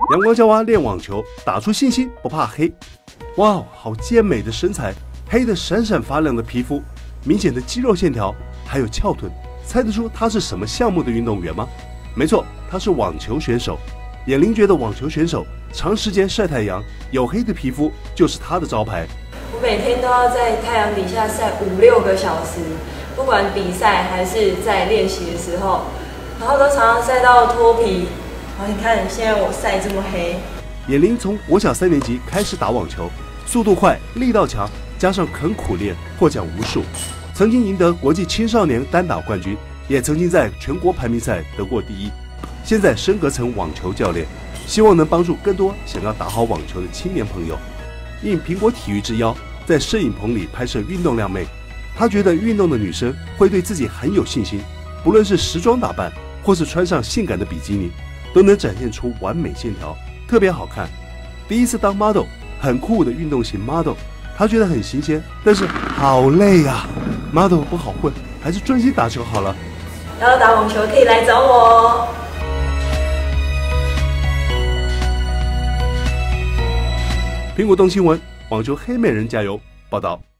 阳光娇娃练网球，打出信心，不怕黑。哇，好健美的身材，黑的闪闪发亮的皮肤，明显的肌肉线条，还有翘臀。猜得出他是什么项目的运动员吗？没错，他是网球选手。眼玲觉得网球选手长时间晒太阳，黝黑的皮肤就是他的招牌。 我每天都要在太阳底下晒5-6个小时，不管比赛还是在练习的时候，然后都常常晒到脱皮。然后你看，现在我晒这么黑。 眼玲从国小3年级开始打网球，速度快，力道强，加上肯苦练，获奖无数。曾经赢得国际青少年单打冠军，也曾经在全国排名赛得过第1。现在升格成网球教练，希望能帮助更多想要打好网球的青年朋友。应苹果体育之邀，在摄影棚里拍摄运动靓妹。他觉得运动的女生会对自己很有信心，不论是时装打扮，或是穿上性感的比基尼，都能展现出完美线条，特别好看。第一次当 model， 很酷的运动型 model， 他觉得很新鲜，但是好累啊。model 不好混，还是专心打球好了。 要打网球可以来找我哦。 苹果动新闻，网球黑美人加油！报道。